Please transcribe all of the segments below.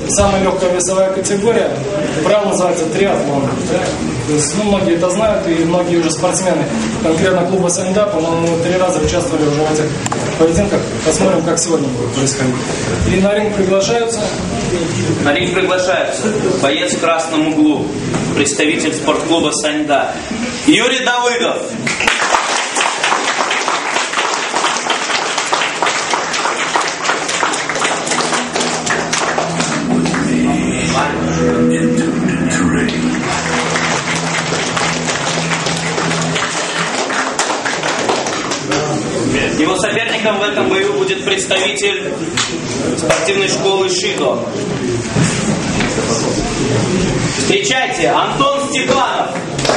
самая легкая весовая категория. Правило называется триатлон. Да? То есть, многие это знают, и многие уже спортсмены, конкретно клуба Саньда, по-моему, 3 раза участвовали уже в этих поединках. Посмотрим, как сегодня будет происходить. И на ринг приглашаются? На ринг приглашаются боец в красном углу, представитель спортклуба Саньда, Юрий Давыдов. Его соперником в этом бою будет представитель спортивной школы Шидо. Встречайте, Антон Степанов.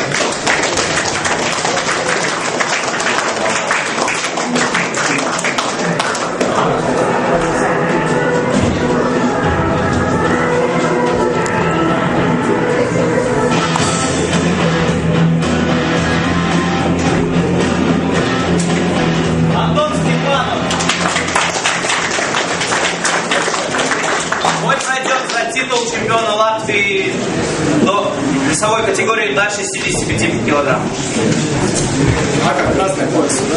Чемпиона Латвии до весовой категории до 65 килограмм. А как красный пояс, да?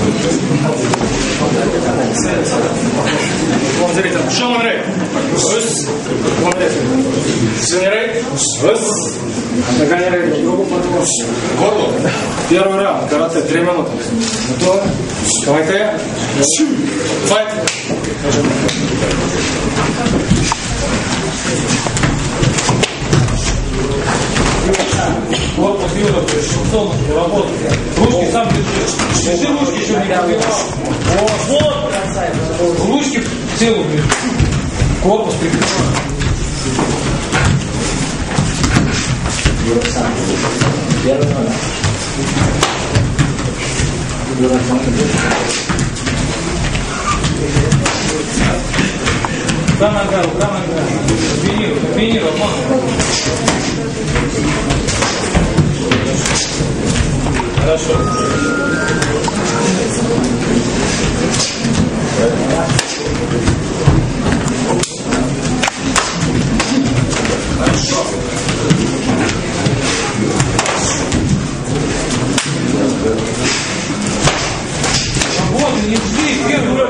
Вон зритель. Шон Рэй. Вон зритель. Рэй. Нагани Рэй. Другу подвор. Горло. Первый раунд. Карате. 3 минуты. Готово? Кавайте. Файт. Корпус Юра, солнышко, работает. Ручки сам держи. Держи ручки, чтобы не пробивал. Вот. Ручки в целую держи. Корпус прикрывай. Юра сам. Первый номер. Юра сам. Рука нога, рука нога. Комбинируй, обманывай. Хорошо. Хорошо. Вот, не жди, первый.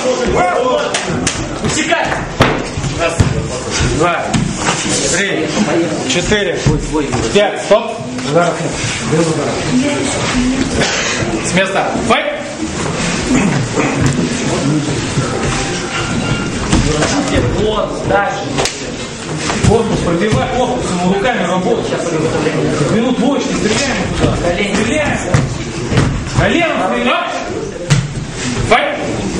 Усекай. 1, 2, 3, 4, 5. Стоп. С места. Файт. Вот, дальше. Корпус пробивай, корпусом, руками работай. Минут 8 стреляем туда. Стреляем. Коленом стреляем. Файт.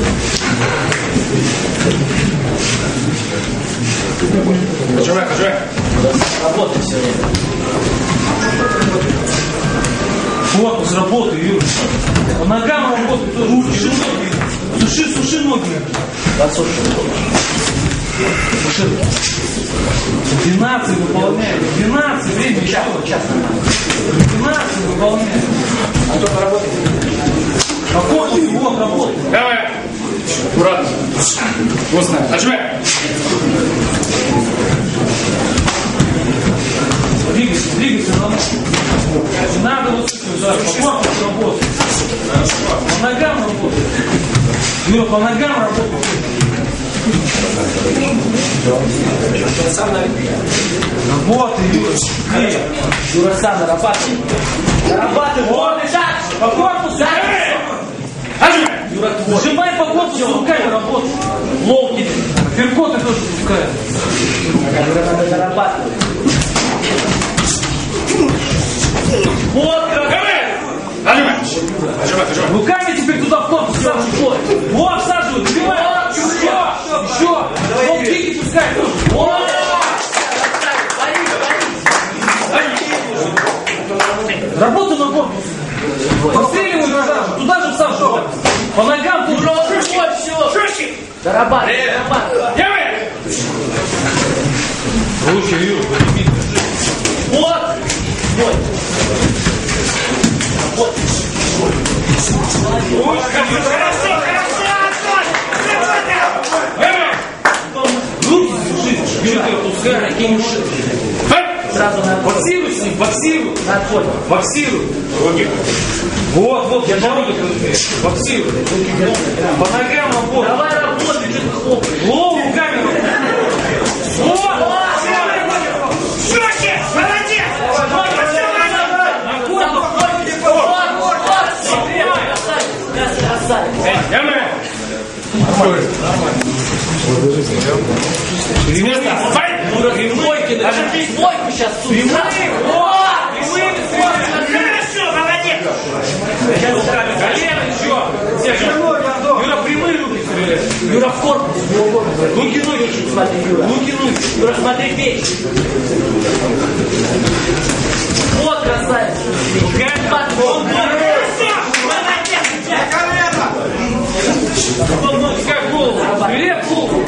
Хожевай, хожевай. Работай все время. Корпус работай, Юра. По ногам работай, руки, ноги. Суши ноги. Подсуши. Суши. 12 выполняем. 12 время. Час. 12 выполняем. А то поработай. А корпус вот работает. Давай. Аккуратно. Вкусно. Хожевай. Двигайся на ногу. Надо вот сюда, по корпусу работать. По ногам работать. Юра, по ногам работать. Работай, Юра. Юра сам нарабатывай. Нарабатывай. Вот, по корпусу. Юра твой. Нажимай по корпусу, руками работай. Локти. Перкоты тоже пускай. Юра, надо нарабатывать. Вот, Хожевай. руками теперь туда в корпус всаживай. Вот, всаживай, добивай. Еще. Вот, кики пускай тоже. Вот. Работай на корпус. Постреливай туда же всаживай. По ногам тут. Вот, все. Зарабатывай. Руки, Юра, подними. Вот. Вот. Руки держи. Что ты отпускаешь? Сразу на Боксируй с ним, боксируй. Боксируй. Вот, я дороги боксируй. По ногам работай. Давай работай, что ты хлопаешь. Голову камеру. Вот. Щеки! Молодец! Прямойки, даже прямойку сейчас тут. Хорошо, молодец! Колено еще. Юра, прямые руки стреляй. Юра, в корпус. Руки, ноги. Смотри, Юра. Руки, ноги. Юра, смотри, печь. Вот красавец. Как голову? Вперед голову.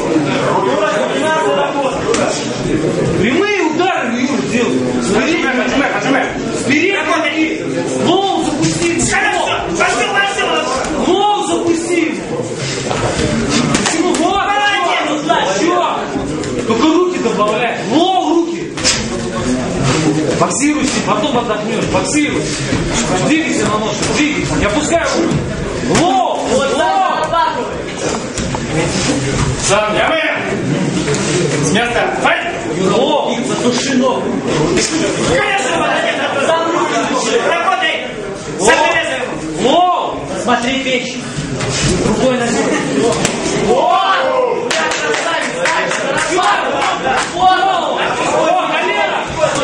Прямые удары, Юра, делай. Вперед. Голову запусти. Голову запусти. Ну вот. Все. Только руки добавляй. Голову, руки. Боксируйся, потом отдохнешь. Боксируй. Двигайся на ножку, двигайся. Не опускай руки. Голову. Сам, с места, файт! Голову. Затуши ногу. Конечно, молодец. Сам руки. Работай. Голову. Смотри, печь. Рукой на ногу. Вот! Красавец! Вот! Колено!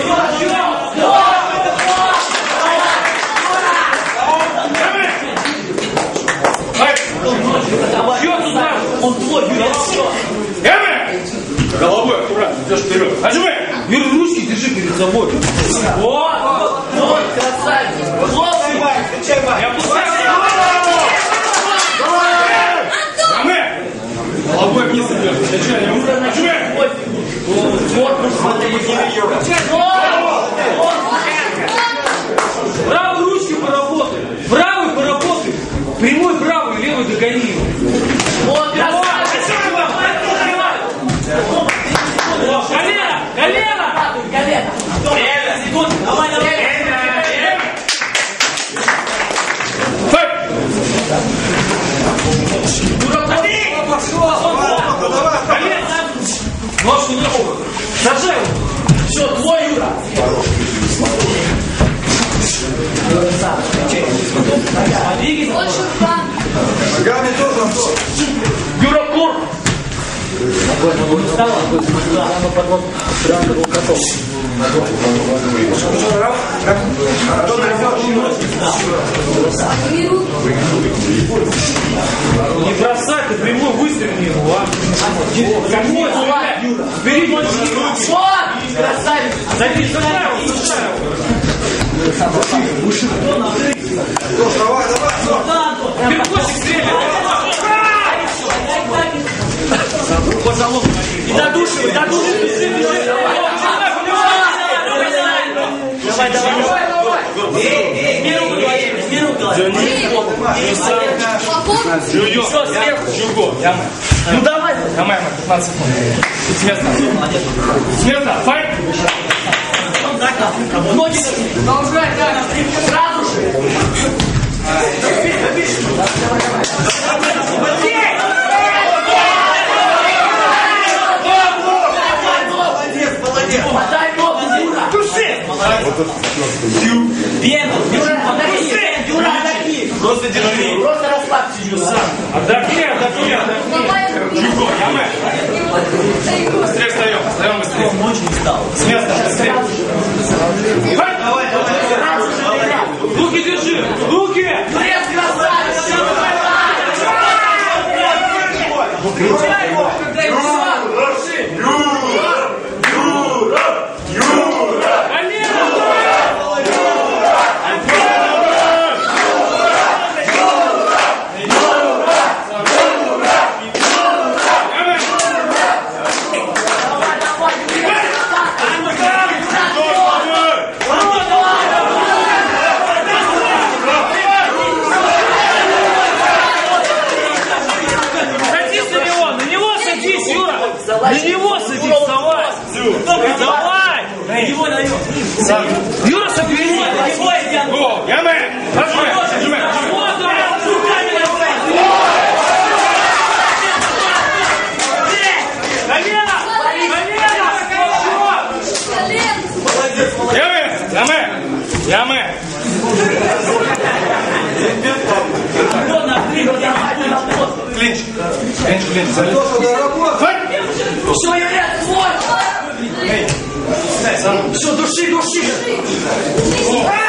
Что туда? Он твой, Юра. Головой аккуратно, идешь вперед. Отжимай! Юра, ручки держи перед собой. Вот! Вот, красавец. Хлопцы. Я опускаю. Головой вниз идешь. Зачем? Отжимай! Корпус, смотри. Правой ручкой поработай. Правой поработай. Прямой правой, левой догони его. Вот, красавец. Колено! Колено! Колено. Секунду. Давай, давай. Ножку, ножку. Сажай его. Все, твой, Юра. Ногами тоже. Юра, корпус. Не бросай, ты прямой выстрели его, а? Какой стрелять? Впереди руки. Вот, красавец. Садись, сажай его. Давай, давай. Перекосик стреляй. Задушивай, задушивай. Давай, давай. Еще сверху. Ну давай. Давай, 15 секунд. С места. С места, файт! Ноги продолжай, да. Сразу же. Подай ногу, Юра. Души. Вену. Юра, отдохни. Юра, отдохни. Просто держи. Просто расслабься, Юра. Отдохни, отдохни, отдохни. Чуго, ямы. Быстрее встаем быстрее. Он очень устал. С места, быстрее. Давай, давай. Руки держи, руки. Юрец, красавец. Включай его, когда его Держу. Давай! Его даем. Сам. Юра, собери. Его идем. О, яме. Нажимай. Яме. Клинч. Все, Юрий, твой! Эй. Сам. Все, души!